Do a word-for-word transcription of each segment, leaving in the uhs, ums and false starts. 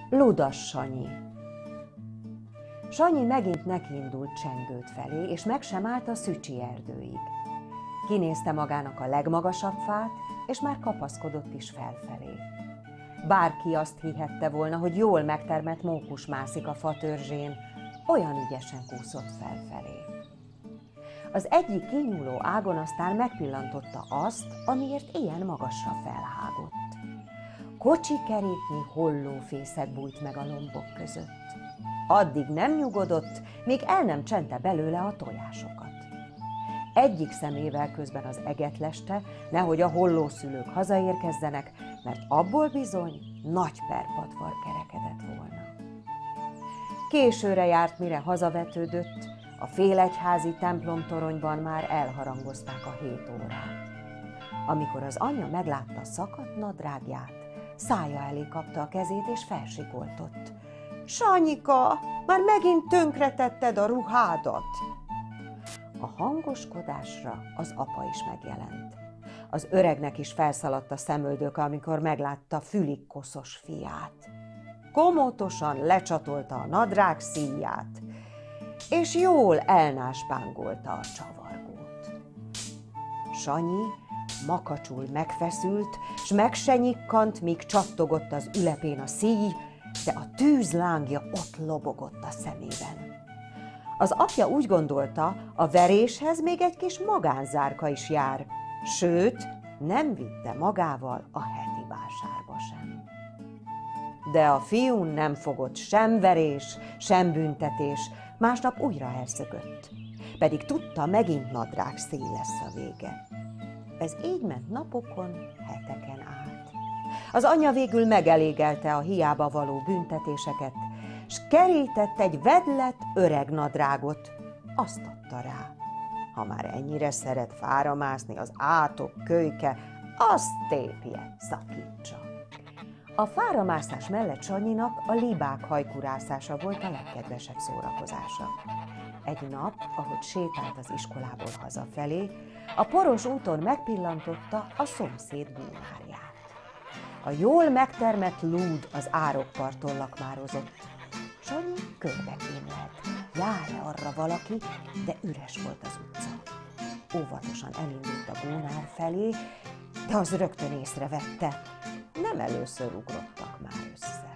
Ludas Sanyi. Sanyi megint nekiindult Csengőd felé, és meg sem állt a Szücsi erdőig. Kinézte magának a legmagasabb fát, és már kapaszkodott is felfelé. Bárki azt hihette volna, hogy jól megtermett mókus mászik a fatörzsén, olyan ügyesen kúszott felfelé. Az egyik kinyúló ágon aztán megpillantotta azt, amiért ilyen magasra felhágott. Kocsikeréknyi hollófészek bújt meg a lombok között. Addig nem nyugodott, míg el nem csente belőle a tojásokat. Egyik szemével közben az eget leste, nehogy a hollószülők hazaérkezzenek, mert abból bizony nagy perpatvar kerekedett volna. Későre járt, mire hazavetődött, a félegyházi templomtoronyban már elharangozták a hét órát. Amikor az anyja meglátta szakadt nadrágját, szája elé kapta a kezét és felsikoltott. Sanyika, már megint tönkretetted a ruhádat! A hangoskodásra az apa is megjelent. Az öregnek is felszaladt a szemöldöke, amikor meglátta fülig koszos fiát. Komótosan lecsatolta a nadrág szíját, és jól elnáspángolta a csavargót. Sanyi makacsul megfeszült, s meg se nyikkant, míg csattogott az ülepén a szíj, de a tűz lángja ott lobogott a szemében. Az apja úgy gondolta, a veréshez még egy kis magánzárka is jár, sőt, nem vitte magával a heti vásárba sem. De a fiún nem fogott sem verés, sem büntetés, másnap újra elszökött, pedig tudta, megint nadrág szél lesz a vége. Ez így ment napokon, heteken át. Az anyja végül megelégelte a hiába való büntetéseket, s kerített egy vedlet öreg nadrágot, azt adta rá. Ha már ennyire szeret fára mászni az átok kölyke, azt tépje, szakítsa. A fáramászás mellett Sanyinak a libák hajkurászása volt a legkedvesebb szórakozása. Egy nap, ahogy sétált az iskolából hazafelé, a poros úton megpillantotta a szomszéd gúnárját. A jól megtermett lúd az árokparton lakmározott. Sanyi körbekémlelt, jár-e arra valaki, de üres volt az utca. Óvatosan elindult a gúnár felé, de az rögtön észrevette, nem először ugrottak már össze.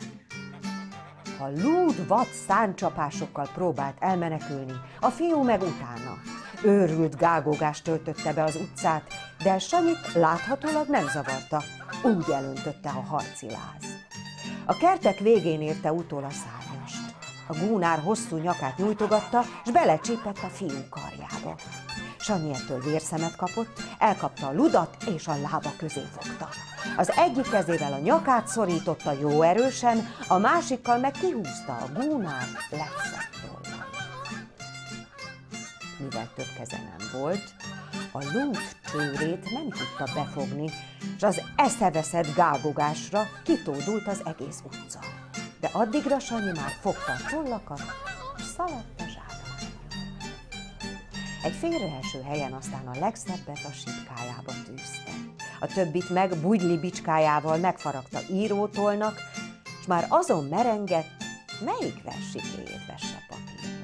A lúd vad száncsapásokkal próbált elmenekülni, a fiú meg utána. Őrült gágógást töltötte be az utcát, de Sanyit láthatólag nem zavarta, úgy elöntötte a harci láz. A kertek végén érte utol a szárnyast. A gúnár hosszú nyakát nyújtogatta, s belecsípett a fiú karjába. Sanyi ettől vérszemet kapott, elkapta a ludat, és a lába közé fogta. Az egyik kezével a nyakát szorította jó erősen, a másikkal meg kihúzta a gúnár legszebb tollait. Mivel több keze nem volt, a lúd csőrét nem tudta befogni, és az eszeveszett gágogásra kitódult az egész utca. De addigra Sanyi már fogta a tollakat, és szaladt a zsákmányra. Egy félreeső helyen aztán a legszebbet a sipkájába tűzte. A többit meg bugyli bicskájával megfaragta írótolnak, és már azon merengett, melyik versikéjét vesse papírra.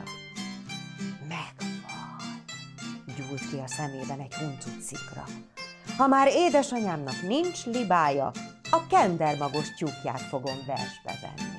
Megvan, gyúlt ki a szemében egy huncut szikra. Ha már édesanyámnak nincs libája, a kendermagos tyúkját fogom versbe venni.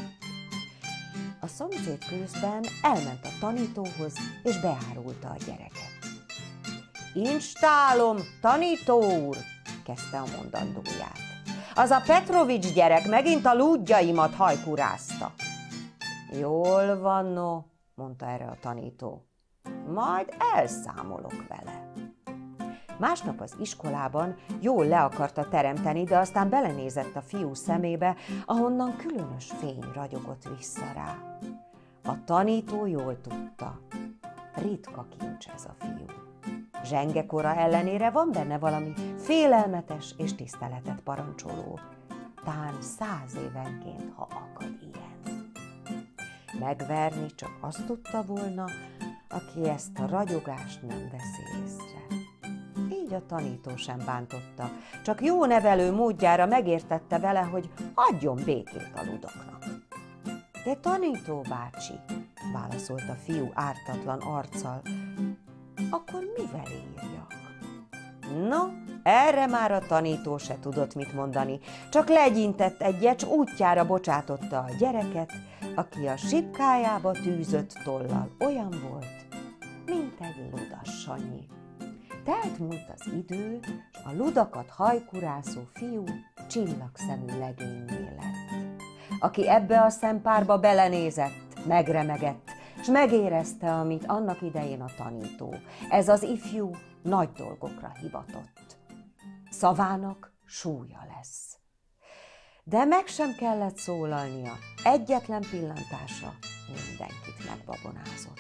A szomszéd közben elment a tanítóhoz, és beárulta a gyereket. Instálom, tanító úr, kezdte a mondandóját. Az a Petrovics gyerek megint a lúdjaimat hajkurázta. Jól van, no, mondta erre a tanító. Majd elszámolok vele. Másnap az iskolában jól le akarta teremteni, de aztán belenézett a fiú szemébe, ahonnan különös fény ragyogott vissza rá. A tanító jól tudta, ritka kincs ez a fiú. Zsengekora ellenére van benne valami félelmetes és tiszteletet parancsoló, tán száz évenként, ha akad ilyen. Megverni csak azt tudta volna, aki ezt a ragyogást nem veszi észre. így a tanító sem bántotta, csak jó nevelő módjára megértette vele, hogy adjon békét a ludoknak. De tanító bácsi, válaszolt a fiú ártatlan arccal, akkor mivel írjak? No, erre már a tanító se tudott mit mondani, csak legyintett egyet, s útjára bocsátotta a gyereket, aki a sipkájába tűzött tollal olyan volt, mint egy ludas Sanyi. Telt múlt az idő, s a ludakat hajkurászó fiú csillagszemű legényné lett, aki ebbe a szempárba belenézett, megremegett, s megérezte, amit annak idején a tanító. Ez az ifjú nagy dolgokra hivatott. Szavának súlya lesz. De meg sem kellett szólalnia, egyetlen pillantása mindenkit megbabonázott.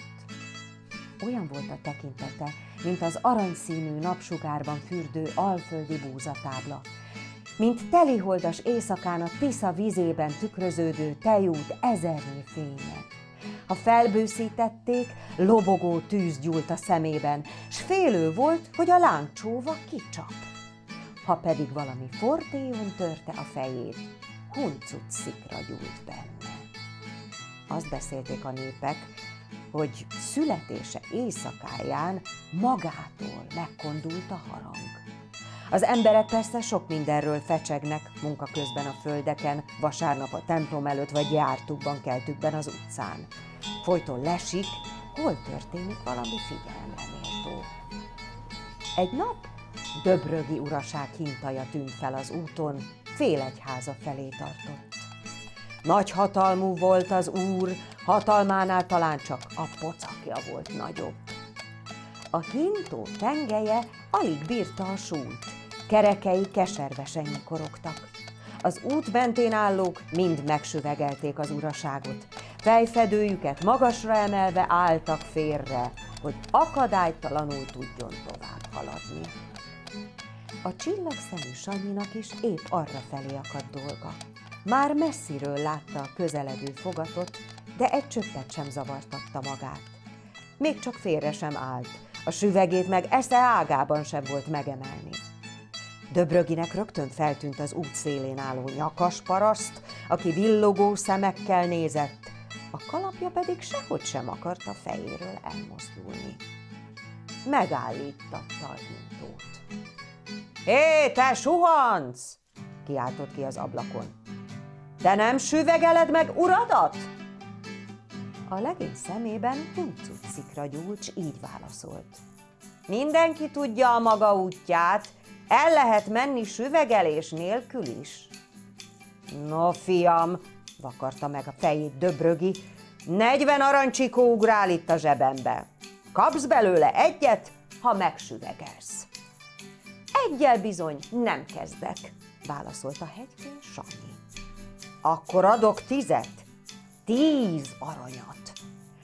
Olyan volt a tekintete, mint az aranyszínű napsugárban fürdő alföldi búzatábla, mint teliholdas éjszakán a Tisza vízében tükröződő tejút ezernyi fénye. Ha felbőszítették, lobogó tűz gyúlt a szemében, s félő volt, hogy a lángcsóva kicsap. Ha pedig valami fortéjon törte a fejét, huncut szikra gyúlt benne. Azt beszélték a népek, hogy születése éjszakáján magától megkondult a harang. Az emberek persze sok mindenről fecsegnek munka közben a földeken, vasárnap a templom előtt vagy jártukban, keltükben az utcán. Folyton lesik, hol történik valami figyelemre méltó. Egy nap Döbrögi uraság hintaja tűnt fel az úton, Félegyháza felé tartott. Nagy hatalmú volt az úr, hatalmánál talán csak a pocakja volt nagyobb. A hintó tengelye alig bírta a súlyt, kerekei keservesen nyikorogtak. Az út mentén állók mind megsüvegelték az uraságot, fejfedőjüket magasra emelve álltak félre, hogy akadálytalanul tudjon tovább haladni. A csillagszemű Sanyinak is épp arra felé akadt dolga. Már messziről látta a közeledő fogatot, de egy csöppet sem zavartatta magát. Még csak félre sem állt, a süvegét meg esze ágában sem volt megemelni. Döbröginek rögtön feltűnt az út szélén álló nyakas paraszt, aki villogó szemekkel nézett, a kalapja pedig sehogy sem akart a fejéről elmozdulni. Megállítatta a hintót. Hé, te suhanc! Kiáltott ki az ablakon. Te nem süvegeled meg uradat? A legény szemében huncut szikra gyúlt, s így válaszolt. Mindenki tudja a maga útját, el lehet menni süvegelés nélkül is. No, fiam, vakarta meg a fejét Döbrögi, negyven aranycsikó ugrál itt a zsebembe. Kapsz belőle egyet, ha megsüvegelsz. Egyel bizony nem kezdek, válaszolta hegykén Sanyi. Akkor adok tizet, tíz aranyat.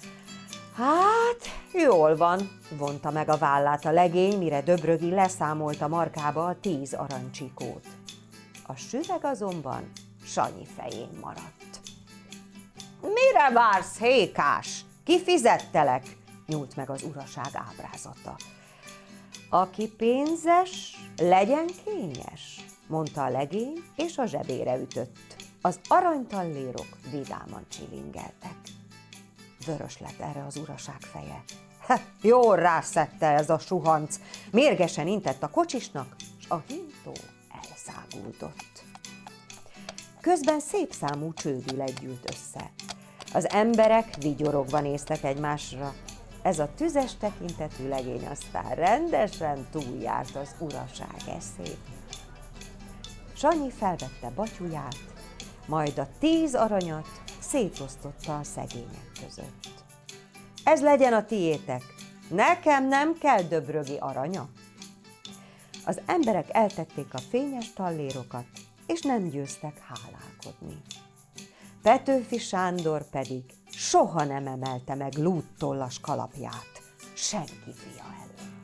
Hát, jól van, vonta meg a vállát a legény, mire Döbrögi leszámolta markába a tíz aranycsikót. A süveg azonban Sanyi fején maradt. Mire vársz, hékás? Kifizettelek? Nyúlt meg az uraság ábrázata. Aki pénzes, legyen kényes, mondta a legény, és a zsebére ütött. Az aranytallérok vidáman csilingeltek. Vörös lett erre az uraság feje. Ha, jól rászedte ez a suhanc, mérgesen intett a kocsisnak, s a hintó elszáguldott. Közben szép számú csődület gyűlt össze. Az emberek vigyorogva néztek egymásra. Ez a tüzes tekintetű legény aztán rendesen túljárt az uraság eszét. Sanyi felvette batyuját, majd a tíz aranyat szétosztotta a szegények között. Ez legyen a tiétek, nekem nem kell Döbrögi aranya. Az emberek eltették a fényes tallérokat, és nem győztek hálálkodni. Petőfi Sándor pedig soha nem emelte meg lúdtollas kalapját senki fia elől.